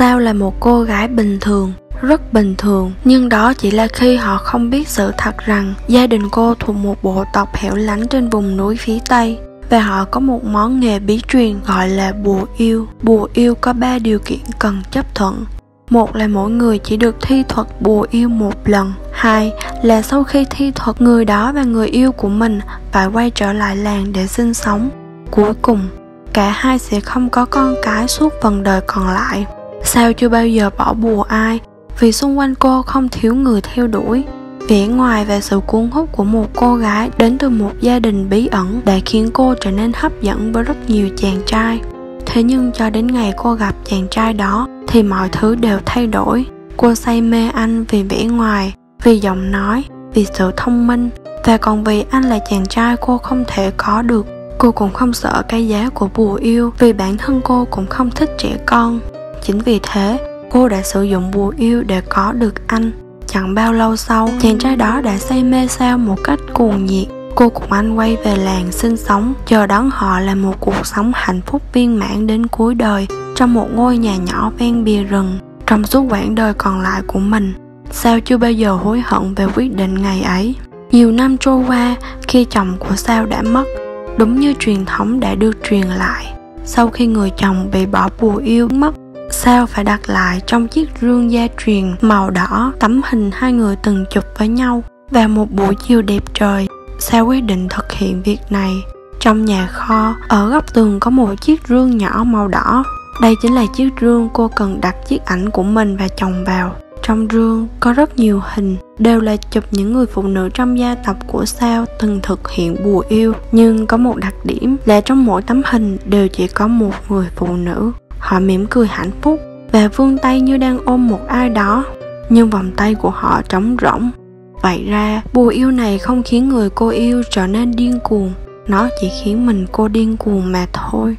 Sao là một cô gái bình thường, rất bình thường, nhưng đó chỉ là khi họ không biết sự thật rằng gia đình cô thuộc một bộ tộc hẻo lánh trên vùng núi phía Tây và họ có một món nghề bí truyền gọi là bùa yêu. Bùa yêu có 3 điều kiện cần chấp thuận. Một là mỗi người chỉ được thi thuật bùa yêu một lần. Hai là sau khi thi thuật, người đó và người yêu của mình phải quay trở lại làng để sinh sống. Cuối cùng, cả hai sẽ không có con cái suốt phần đời còn lại. Sao chưa bao giờ bỏ bùa ai, vì xung quanh cô không thiếu người theo đuổi. Vẻ ngoài và sự cuốn hút của một cô gái đến từ một gia đình bí ẩn đã khiến cô trở nên hấp dẫn với rất nhiều chàng trai. Thế nhưng cho đến ngày cô gặp chàng trai đó thì mọi thứ đều thay đổi. Cô say mê anh vì vẻ ngoài, vì giọng nói, vì sự thông minh, và còn vì anh là chàng trai cô không thể có được. Cô cũng không sợ cái giá của bùa yêu vì bản thân cô cũng không thích trẻ con. Chính vì thế, cô đã sử dụng bùa yêu để có được anh. Chẳng bao lâu sau, chàng trai đó đã say mê Sao một cách cuồng nhiệt. Cô cùng anh quay về làng sinh sống, chờ đón họ là một cuộc sống hạnh phúc viên mãn đến cuối đời trong một ngôi nhà nhỏ ven bìa rừng. Trong suốt quãng đời còn lại của mình, Sao chưa bao giờ hối hận về quyết định ngày ấy. Nhiều năm trôi qua, khi chồng của Sao đã mất, đúng như truyền thống đã được truyền lại, sau khi người chồng bị bỏ bùa yêu mất, Sao phải đặt lại trong chiếc rương gia truyền màu đỏ tấm hình hai người từng chụp với nhau. Vào một buổi chiều đẹp trời, Sao quyết định thực hiện việc này. Trong nhà kho, ở góc tường có một chiếc rương nhỏ màu đỏ. Đây chính là chiếc rương cô cần đặt chiếc ảnh của mình và chồng vào. Trong rương có rất nhiều hình, đều là chụp những người phụ nữ trong gia tộc của Sao từng thực hiện bùa yêu. Nhưng có một đặc điểm là trong mỗi tấm hình đều chỉ có một người phụ nữ. Họ mỉm cười hạnh phúc và vươn tay như đang ôm một ai đó, nhưng vòng tay của họ trống rỗng. Vậy ra, bùa yêu này không khiến người cô yêu trở nên điên cuồng, nó chỉ khiến mình cô điên cuồng mà thôi.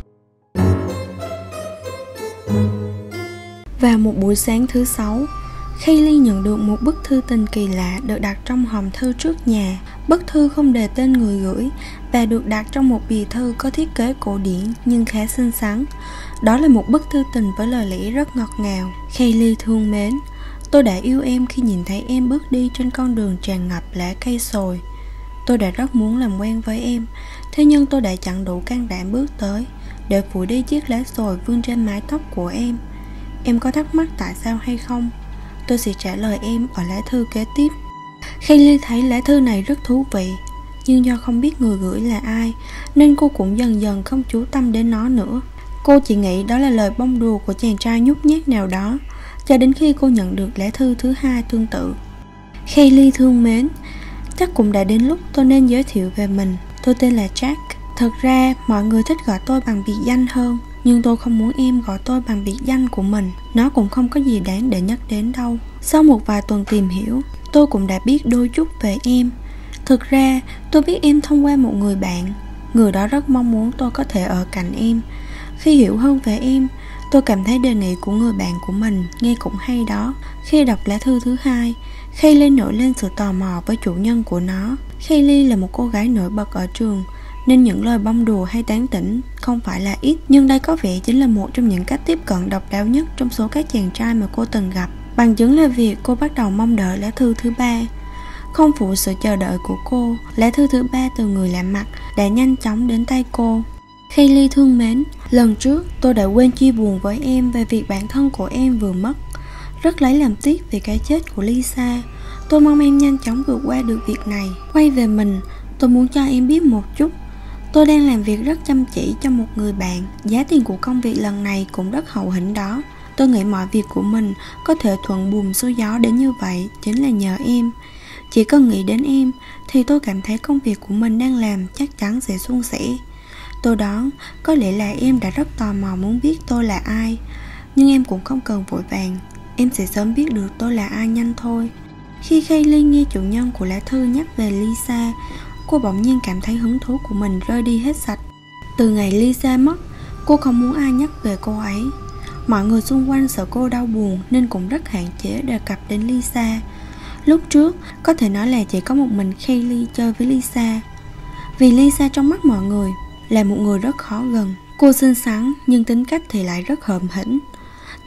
Vào một buổi sáng thứ Sáu, Kaylee nhận được một bức thư tình kỳ lạ được đặt trong hòm thư trước nhà. Bức thư không đề tên người gửi và được đặt trong một bìa thư có thiết kế cổ điển nhưng khá xinh xắn. Đó là một bức thư tình với lời lẽ rất ngọt ngào. Kaylee thương mến, tôi đã yêu em khi nhìn thấy em bước đi trên con đường tràn ngập lá cây sồi. Tôi đã rất muốn làm quen với em, thế nhưng tôi đã chẳng đủ can đảm bước tới để phủi đi chiếc lá sồi vương trên mái tóc của em. Em có thắc mắc tại sao hay không? Tôi sẽ trả lời em ở lá thư kế tiếp. Kaylee thấy lá thư này rất thú vị, nhưng do không biết người gửi là ai nên cô cũng dần dần không chú tâm đến nó nữa. Cô chỉ nghĩ đó là lời bông đùa của chàng trai nhút nhát nào đó, cho đến khi cô nhận được lá thư thứ hai tương tự. Kaylee thương mến, chắc cũng đã đến lúc tôi nên giới thiệu về mình. Tôi tên là Jack. Thật ra mọi người thích gọi tôi bằng biệt danh hơn, nhưng tôi không muốn em gọi tôi bằng biệt danh của mình. Nó cũng không có gì đáng để nhắc đến đâu. Sau một vài tuần tìm hiểu, tôi cũng đã biết đôi chút về em. Thực ra tôi biết em thông qua một người bạn. Người đó rất mong muốn tôi có thể ở cạnh em. Khi hiểu hơn về em, tôi cảm thấy đề nghị của người bạn của mình nghe cũng hay đó. Khi đọc lá thư thứ hai, Kaylee nổi lên sự tò mò với chủ nhân của nó. Kaylee là một cô gái nổi bật ở trường, nên những lời bông đùa hay tán tỉnh không phải là ít. Nhưng đây có vẻ chính là một trong những cách tiếp cận độc đáo nhất trong số các chàng trai mà cô từng gặp. Bằng chứng là việc cô bắt đầu mong đợi lá thư thứ ba. Không phụ sự chờ đợi của cô, lá thư thứ ba từ người lạ mặt đã nhanh chóng đến tay cô. Kaylee thương mến, lần trước tôi đã quên chia buồn với em về việc bạn thân của em vừa mất. Rất lấy làm tiếc vì cái chết của Lisa. Tôi mong em nhanh chóng vượt qua được việc này. Quay về mình, tôi muốn cho em biết một chút. Tôi đang làm việc rất chăm chỉ cho một người bạn. Giá tiền của công việc lần này cũng rất hậu hĩnh đó. Tôi nghĩ mọi việc của mình có thể thuận buồm xuôi gió đến như vậy chính là nhờ em. Chỉ cần nghĩ đến em thì tôi cảm thấy công việc của mình đang làm chắc chắn sẽ suôn sẻ. Tôi đoán có lẽ là em đã rất tò mò muốn biết tôi là ai. Nhưng em cũng không cần vội vàng, em sẽ sớm biết được tôi là ai nhanh thôi. Khi Kaylee nghe chủ nhân của lá thư nhắc về Lisa, cô bỗng nhiên cảm thấy hứng thú của mình rơi đi hết sạch. Từ ngày Lisa mất, cô không muốn ai nhắc về cô ấy. Mọi người xung quanh sợ cô đau buồn nên cũng rất hạn chế đề cập đến Lisa. Lúc trước, có thể nói là chỉ có một mình Kaylee chơi với Lisa. Vì Lisa trong mắt mọi người là một người rất khó gần. Cô xinh xắn nhưng tính cách thì lại rất hợm hĩnh.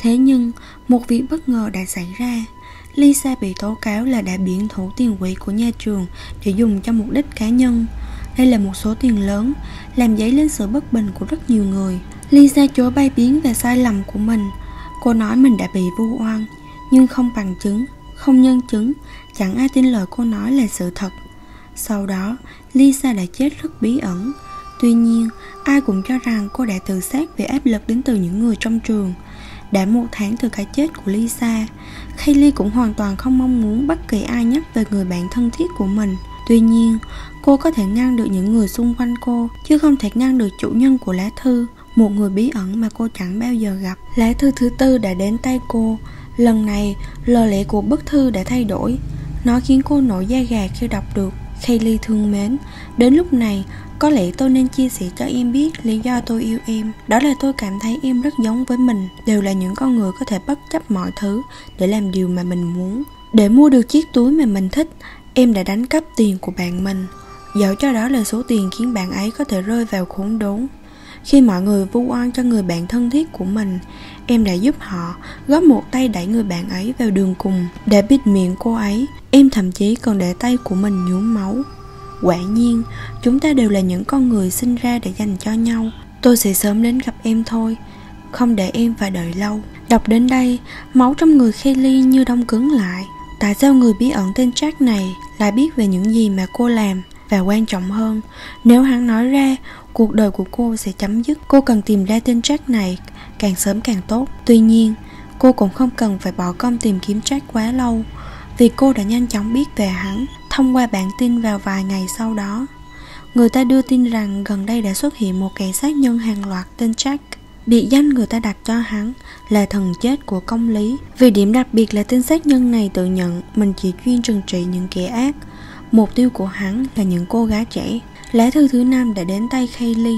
Thế nhưng, một việc bất ngờ đã xảy ra. Lisa bị tố cáo là đã biển thủ tiền quỹ của nhà trường để dùng cho mục đích cá nhân. Đây là một số tiền lớn, làm dấy lên sự bất bình của rất nhiều người. Lisa chối bay biến về sai lầm của mình. Cô nói mình đã bị vu oan, nhưng không bằng chứng, không nhân chứng, chẳng ai tin lời cô nói là sự thật. Sau đó, Lisa đã chết rất bí ẩn. Tuy nhiên, ai cũng cho rằng cô đã tự sát vì áp lực đến từ những người trong trường. Đã 1 tháng từ cái chết của Lisa, Kaylee cũng hoàn toàn không mong muốn bất kỳ ai nhắc về người bạn thân thiết của mình. Tuy nhiên, cô có thể ngăn được những người xung quanh cô, chứ không thể ngăn được chủ nhân của lá thư, một người bí ẩn mà cô chẳng bao giờ gặp. Lá thư thứ 4 đã đến tay cô. Lần này, lời lẽ của bức thư đã thay đổi. Nó khiến cô nổi da gà khi đọc được. Kaylee thương mến, đến lúc này, có lẽ tôi nên chia sẻ cho em biết lý do tôi yêu em. Đó là tôi cảm thấy em rất giống với mình. Đều là những con người có thể bất chấp mọi thứ để làm điều mà mình muốn. Để mua được chiếc túi mà mình thích, em đã đánh cắp tiền của bạn mình. Dẫu cho đó là số tiền khiến bạn ấy có thể rơi vào khốn đốn. Khi mọi người vu oan cho người bạn thân thiết của mình, em đã giúp họ, góp một tay đẩy người bạn ấy vào đường cùng. Để bịt miệng cô ấy, em thậm chí còn để tay của mình nhuốm máu. Quả nhiên, chúng ta đều là những con người sinh ra để dành cho nhau. Tôi sẽ sớm đến gặp em thôi, không để em phải đợi lâu. Đọc đến đây, máu trong người Kaylee như đông cứng lại. Tại sao người bí ẩn tên Jack này lại biết về những gì mà cô làm? Và quan trọng hơn, nếu hắn nói ra, cuộc đời của cô sẽ chấm dứt. Cô cần tìm ra tên Jack này càng sớm càng tốt. Tuy nhiên, cô cũng không cần phải bỏ công tìm kiếm Jack quá lâu, vì cô đã nhanh chóng biết về hắn thông qua bản tin vào vài ngày sau đó. Người ta đưa tin rằng gần đây đã xuất hiện một kẻ sát nhân hàng loạt tên Jack. Biệt danh người ta đặt cho hắn là thần chết của công lý, vì điểm đặc biệt là tên sát nhân này tự nhận mình chỉ chuyên trừng trị những kẻ ác. Mục tiêu của hắn là những cô gái trẻ. Lá thư thứ 5 đã đến tay Kaylee.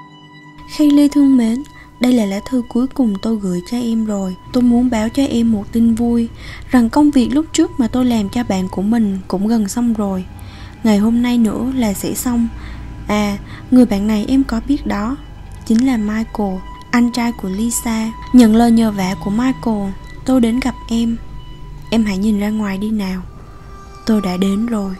Kaylee thương mến, đây là lá thư cuối cùng tôi gửi cho em rồi. Tôi muốn báo cho em một tin vui, rằng công việc lúc trước mà tôi làm cho bạn của mình cũng gần xong rồi. Ngày hôm nay nữa là sẽ xong. À, người bạn này em có biết đó, chính là Michael, anh trai của Lisa. Nhận lời nhờ vả của Michael, tôi đến gặp em. Em hãy nhìn ra ngoài đi nào. Tôi đã đến rồi.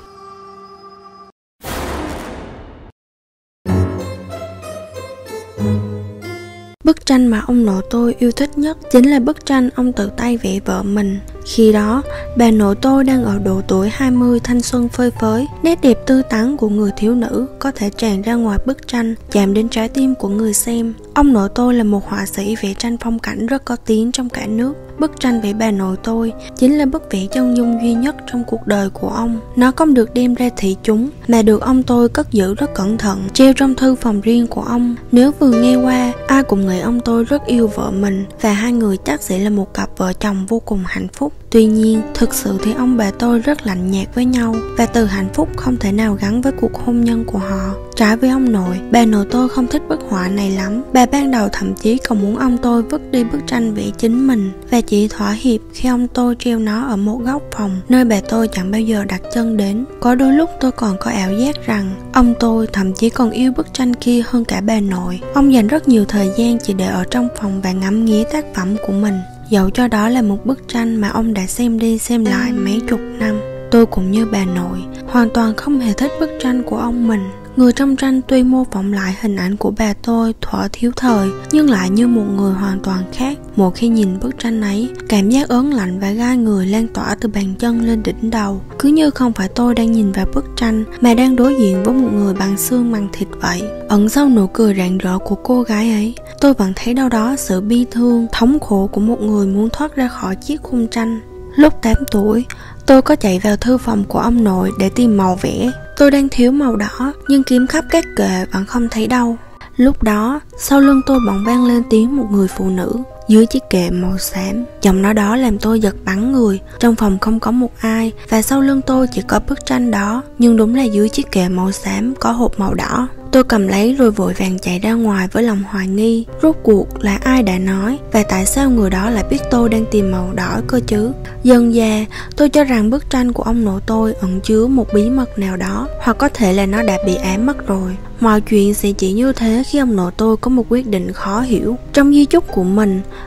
Bức tranh mà ông nội tôi yêu thích nhất chính là bức tranh ông tự tay vẽ vợ mình. Khi đó, bà nội tôi đang ở độ tuổi 20 thanh xuân phơi phới. Nét đẹp tươi tắn của người thiếu nữ có thể tràn ra ngoài bức tranh, chạm đến trái tim của người xem. Ông nội tôi là một họa sĩ vẽ tranh phong cảnh rất có tiếng trong cả nước. Bức tranh vẽ bà nội tôi chính là bức vẽ chân dung duy nhất trong cuộc đời của ông. Nó không được đem ra thị chúng, mà được ông tôi cất giữ rất cẩn thận, treo trong thư phòng riêng của ông. Nếu vừa nghe qua, ai cũng nghĩ ông tôi rất yêu vợ mình, và hai người chắc sẽ là một cặp vợ chồng vô cùng hạnh phúc. Tuy nhiên, thực sự thì ông bà tôi rất lạnh nhạt với nhau, và từ hạnh phúc không thể nào gắn với cuộc hôn nhân của họ. Trái với ông nội, bà nội tôi không thích bức họa này lắm. Bà ban đầu thậm chí còn muốn ông tôi vứt đi bức tranh vẽ chính mình, và chỉ thỏa hiệp khi ông tôi treo nó ở một góc phòng, nơi bà tôi chẳng bao giờ đặt chân đến. Có đôi lúc tôi còn có ảo giác rằng ông tôi thậm chí còn yêu bức tranh kia hơn cả bà nội. Ông dành rất nhiều thời gian chỉ để ở trong phòng và ngắm nghía tác phẩm của mình, dẫu cho đó là một bức tranh mà ông đã xem đi xem lại mấy chục năm. Tôi cũng như bà nội, hoàn toàn không hề thích bức tranh của ông mình. Người trong tranh tuy mô phỏng lại hình ảnh của bà tôi thuở thiếu thời, nhưng lại như một người hoàn toàn khác. Một khi nhìn bức tranh ấy, cảm giác ớn lạnh và gai người lan tỏa từ bàn chân lên đỉnh đầu. Cứ như không phải tôi đang nhìn vào bức tranh, mà đang đối diện với một người bằng xương bằng thịt vậy. Ẩn sau nụ cười rạng rỡ của cô gái ấy, tôi vẫn thấy đâu đó sự bi thương, thống khổ của một người muốn thoát ra khỏi chiếc khung tranh. Lúc 8 tuổi, tôi có chạy vào thư phòng của ông nội để tìm màu vẽ. Tôi đang thiếu màu đỏ, nhưng kiếm khắp các kệ vẫn không thấy đâu. Lúc đó, sau lưng tôi bỗng vang lên tiếng một người phụ nữ dưới chiếc kệ màu xám. Giọng nói đó làm tôi giật bắn người. Trong phòng không có một ai, và sau lưng tôi chỉ có bức tranh đó, nhưng đúng là dưới chiếc kệ màu xám có hộp màu đỏ. Tôi cầm lấy rồi vội vàng chạy ra ngoài với lòng hoài nghi. Rốt cuộc là ai đã nói, và tại sao người đó lại biết tôi đang tìm màu đỏ cơ chứ? Dần dà, tôi cho rằng bức tranh của ông nội tôi ẩn chứa một bí mật nào đó, hoặc có thể là nó đã bị ám mất rồi. Mọi chuyện sẽ chỉ như thế khi ông nội tôi có một quyết định khó hiểu. Trong di chúc của mình,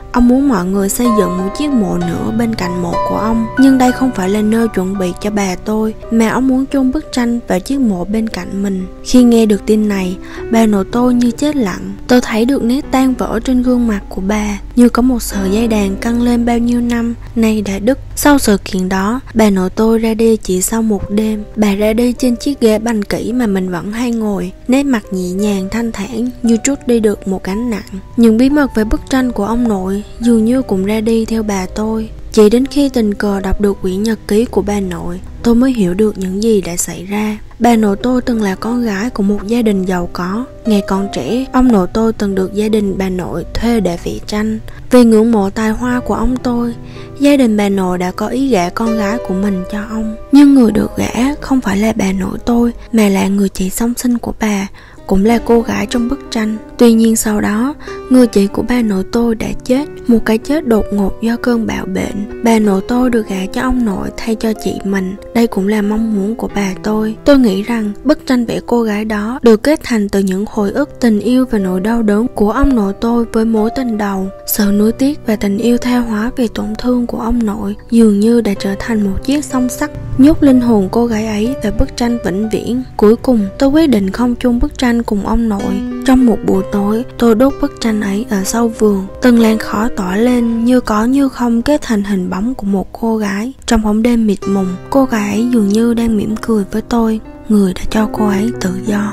Ông muốn mọi người xây dựng một chiếc mộ nữa bên cạnh mộ của ông, nhưng đây không phải là nơi chuẩn bị cho bà tôi, mà ông muốn chôn bức tranh vào chiếc mộ bên cạnh mình. Khi nghe được tin này, bà nội tôi như chết lặng. Tôi thấy được nét tan vỡ trên gương mặt của bà, như có một sợi dây đàn căng lên bao nhiêu năm nay đã đứt. Sau sự kiện đó, bà nội tôi ra đi chỉ sau một đêm. Bà ra đi trên chiếc ghế bành kỹ mà mình vẫn hay ngồi, nét mặt nhẹ nhàng thanh thản như trút đi được một gánh nặng. Những bí mật về bức tranh của ông nội dường như cũng ra đi theo bà tôi. Chỉ đến khi tình cờ đọc được quyển nhật ký của bà nội, tôi mới hiểu được những gì đã xảy ra. Bà nội tôi từng là con gái của một gia đình giàu có. Ngày còn trẻ, ông nội tôi từng được gia đình bà nội thuê để vẽ tranh. Vì ngưỡng mộ tài hoa của ông tôi, gia đình bà nội đã có ý gả con gái của mình cho ông. Nhưng người được gả không phải là bà nội tôi, mà là người chị song sinh của bà, cũng là cô gái trong bức tranh. Tuy nhiên sau đó, người chị của bà nội tôi đã chết, một cái chết đột ngột do cơn bạo bệnh. Bà nội tôi được gả cho ông nội thay cho chị mình. Đây cũng là mong muốn của bà tôi. Tôi nghĩ rằng bức tranh vẽ cô gái đó được kết thành từ những hồi ức tình yêu và nỗi đau đớn của ông nội tôi với mối tình đầu. Sự nuối tiếc và tình yêu tha hóa vì tổn thương của ông nội dường như đã trở thành một chiếc song sắt nhốt linh hồn cô gái ấy vào bức tranh vĩnh viễn. Cuối cùng, tôi quyết định không chung bức tranh cùng ông nội. Trong một buổi tối, tôi đốt bức tranh ấy ở sau vườn. Từng làn khói tỏa lên như có như không kết thành hình bóng của một cô gái. Trong bóng đêm mịt mùng, cô gái ấy dường như đang mỉm cười với tôi, người đã cho cô ấy tự do.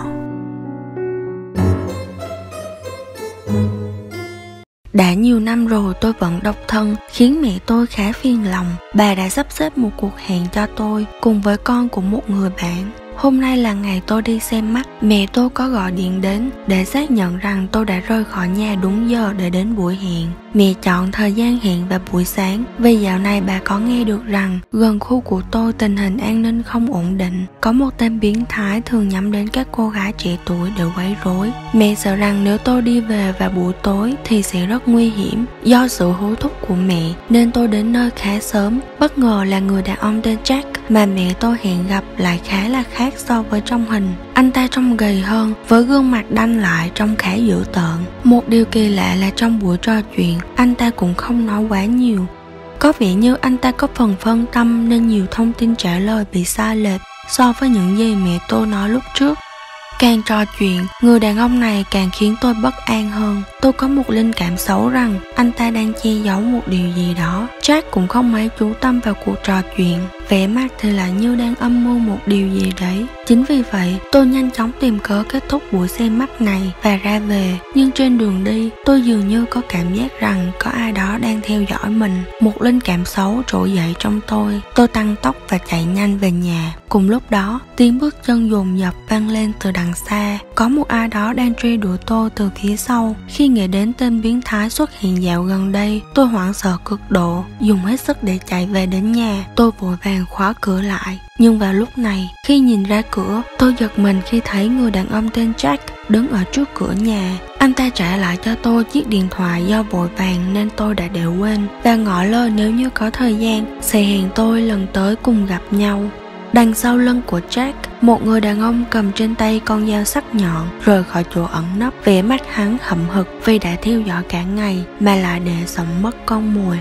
Đã nhiều năm rồi tôi vẫn độc thân, khiến mẹ tôi khá phiền lòng. Bà đã sắp xếp một cuộc hẹn cho tôi cùng với con của một người bạn. Hôm nay là ngày tôi đi xem mắt. Mẹ tôi có gọi điện đến để xác nhận rằng tôi đã rời khỏi nhà đúng giờ để đến buổi hẹn. Mẹ chọn thời gian hẹn vào buổi sáng vì dạo này bà có nghe được rằng gần khu của tôi tình hình an ninh không ổn định. Có một tên biến thái thường nhắm đến các cô gái trẻ tuổi để quấy rối. Mẹ sợ rằng nếu tôi đi về vào buổi tối thì sẽ rất nguy hiểm. Do sự hối thúc của mẹ nên tôi đến nơi khá sớm. Bất ngờ là người đàn ông tên Jack mà mẹ tôi hẹn gặp lại khá là khác so với trong hình. Anh ta trông gầy hơn, với gương mặt đanh lại trông khá dữ tợn. Một điều kỳ lạ là trong buổi trò chuyện, anh ta cũng không nói quá nhiều. Có vẻ như anh ta có phần phân tâm nên nhiều thông tin trả lời bị sai lệch so với những gì mẹ tôi nói lúc trước. Càng trò chuyện, người đàn ông này càng khiến tôi bất an hơn. Tôi có một linh cảm xấu rằng anh ta đang che giấu một điều gì đó. Jack cũng không mấy chú tâm vào cuộc trò chuyện, vẻ mặt thì lại như đang âm mưu một điều gì đấy. Chính vì vậy, tôi nhanh chóng tìm cớ kết thúc buổi xem mắt này và ra về. Nhưng trên đường đi, tôi dường như có cảm giác rằng có ai đó đang theo dõi mình. Một linh cảm xấu trỗi dậy trong tôi. Tôi tăng tốc và chạy nhanh về nhà. Cùng lúc đó, tiếng bước chân dồn dập vang lên từ đằng xa. Có một ai đó đang truy đuổi tôi từ phía sau. Khi nghĩ đến tên biến thái xuất hiện dạo gần đây, tôi hoảng sợ cực độ, dùng hết sức để chạy về đến nhà. Tôi vội vàng khóa cửa lại. Nhưng vào lúc này, khi nhìn ra cửa, tôi giật mình khi thấy người đàn ông tên Jack đứng ở trước cửa nhà. Anh ta trả lại cho tôi chiếc điện thoại do vội vàng nên tôi đã để quên, và ngỏ lời nếu như có thời gian sẽ hẹn tôi lần tới cùng gặp nhau. Đằng sau lưng của Jack, một người đàn ông cầm trên tay con dao sắc nhọn rời khỏi chỗ ẩn nấp. Vẻ mặt hắn hậm hực vì đã theo dõi cả ngày mà lại để sống mất con mồi.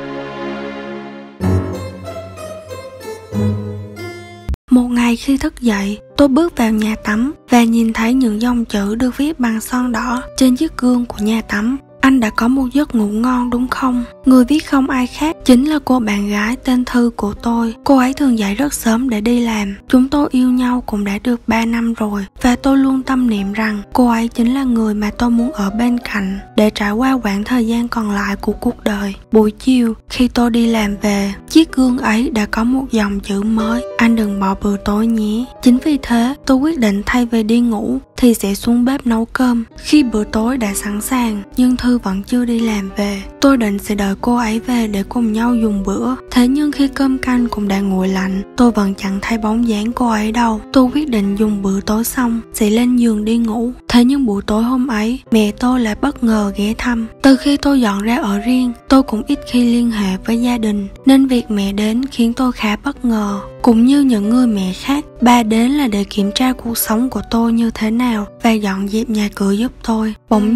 Một ngày khi thức dậy, tôi bước vào nhà tắm và nhìn thấy những dòng chữ được viết bằng son đỏ trên chiếc gương của nhà tắm. Anh đã có một giấc ngủ ngon đúng không? Người viết không ai khác chính là cô bạn gái tên Thư của tôi. Cô ấy thường dậy rất sớm để đi làm. Chúng tôi yêu nhau cũng đã được 3 năm rồi, và tôi luôn tâm niệm rằng cô ấy chính là người mà tôi muốn ở bên cạnh để trải qua quãng thời gian còn lại của cuộc đời. Buổi chiều, khi tôi đi làm về, chiếc gương ấy đã có một dòng chữ mới: anh đừng bỏ bữa tối nhé. Chính vì thế, tôi quyết định thay vì đi ngủ thì sẽ xuống bếp nấu cơm. Khi bữa tối đã sẵn sàng, nhưng Thư vẫn chưa đi làm về. Tôi định sẽ đợi cô ấy về để cùng nhau dùng bữa. Thế nhưng khi cơm canh cũng đã nguội lạnh, tôi vẫn chẳng thấy bóng dáng cô ấy đâu. Tôi quyết định dùng bữa tối xong sẽ lên giường đi ngủ. Thế nhưng buổi tối hôm ấy, mẹ tôi lại bất ngờ ghé thăm. Từ khi tôi dọn ra ở riêng, tôi cũng ít khi liên hệ với gia đình, nên việc mẹ đến khiến tôi khá bất ngờ. Cũng như những người mẹ khác, bà đến là để kiểm tra cuộc sống của tôi như thế nào và dọn dẹp nhà cửa giúp tôi. Bỗng nhiên,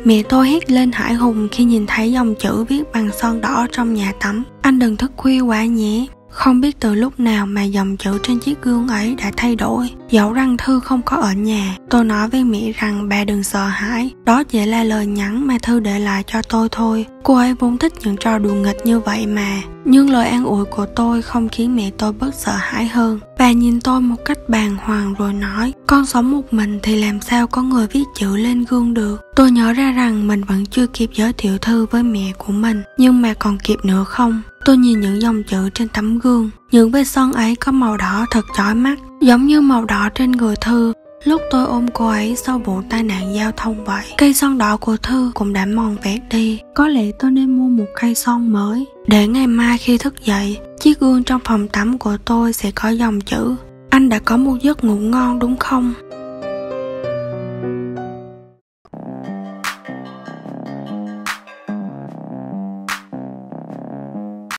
Mẹ tôi hét lên hãi hùng khi nhìn thấy dòng chữ viết bằng son đỏ trong nhà tắm: "Anh đừng thức khuya quá nhé." Không biết từ lúc nào mà dòng chữ trên chiếc gương ấy đã thay đổi. Dẫu rằng Thư không có ở nhà, tôi nói với mẹ rằng bà đừng sợ hãi, đó chỉ là lời nhắn mà Thư để lại cho tôi thôi. Cô ấy vốn thích những trò đùa nghịch như vậy mà. Nhưng lời an ủi của tôi không khiến mẹ tôi bớt sợ hãi hơn. Bà nhìn tôi một cách bàng hoàng rồi nói: "Con sống một mình thì làm sao có người viết chữ lên gương được?" Tôi nhớ ra rằng mình vẫn chưa kịp giới thiệu Thư với mẹ của mình. Nhưng mà còn kịp nữa không? Tôi nhìn những dòng chữ trên tấm gương. Những vết son ấy có màu đỏ thật chói mắt, giống như màu đỏ trên người Thư lúc tôi ôm cô ấy sau vụ tai nạn giao thông vậy. Cây son đỏ của Thư cũng đã mòn vẹt đi. Có lẽ tôi nên mua một cây son mới, để ngày mai khi thức dậy, chiếc gương trong phòng tắm của tôi sẽ có dòng chữ: "Anh đã có một giấc ngủ ngon đúng không?"